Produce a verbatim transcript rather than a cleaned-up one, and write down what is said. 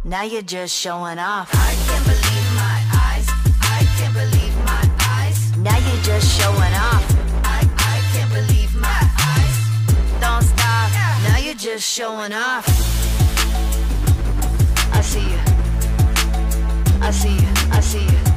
Now you're just showing off. I can't believe my eyes. I can't believe my eyes. Now you're just showing off. I, I can't believe my eyes. Don't stop. Now you're just showing off. I see you. I see you. I see you.